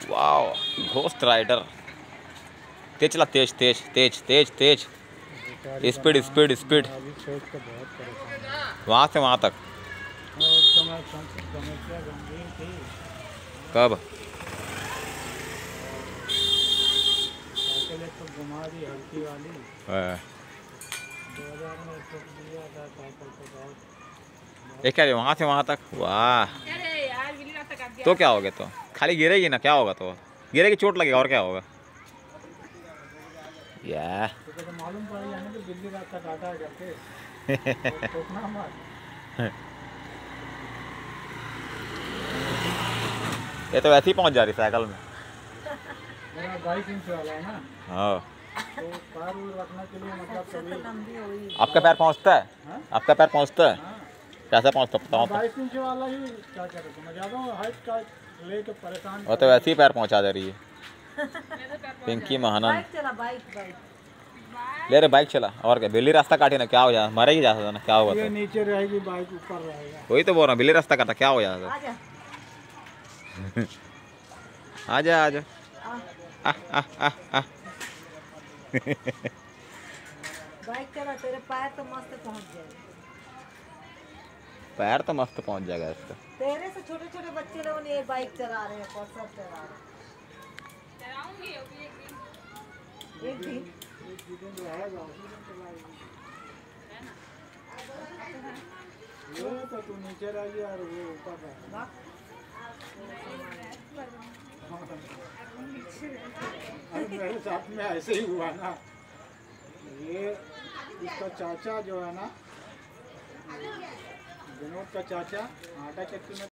वाह ghost rider. तेज चला, तेज तेज तेज तेज तेज, स्पीड स्पीड स्पीड, वहाँ से वहाँ तक। कब? घुमा दी हल्की वाली 2000 में दिया था साइकिल पे बहुत। एक क्या वहाँ से वहाँ तक, वाह। तो क्या हो गया? तो खाली गिरेगी ना, क्या होगा? तो गिरेगी, चोट लगेगा, और क्या होगा? या तो मालूम पड़ जाने कि दिल्ली रास्ता काटा है करके ठोकना मत। ये तो वैसे ही पहुँच जा रही साइकिल में। मेरा 22 इंच वाला है ना, हाँ तो पैर रखने के लिए मतलब कभी आपका पैर पहुँचता है? हाँ? आपका पैर पहुँचता है? हाँ। कैसे पहुँचता बताओ? 22 इंच वाला ही क्या करे, तो मैं ज़्यादा हाइट का लेके परेशान। वो तो वैसे ही पैर पहुँचा दे रही है पिंकी महानंद। ले रहे बाइक चला, और क्या? बिल्ली रास्ता काटी ना, क्या हो जाए? मरेगी जा सकता ना, क्या होगा? ये तो नीचे रहेगी, बाइक ऊपर रहेगा। वही तो बोल रहा हूँ, बिल्ली रास्ता काटा, क्या हो जाएगा? आजा आजा। बाइक चला, तेरे पैर तो मस्त पहुंच जाएगा। पैर तो मस्त पहुंच जाएगा इसका। तेरे से छोटे छोटे बच्चे लोग ये बाइक चला रहे हैं, सब चला रहे हैं। एक दिन ये तो तू नीचे रही और वो ऊपर रहा। मेरे साथ में ऐसे ही हुआ ना, ये इसका चाचा जो है ना, विनोद का चाचा आटा चक्की में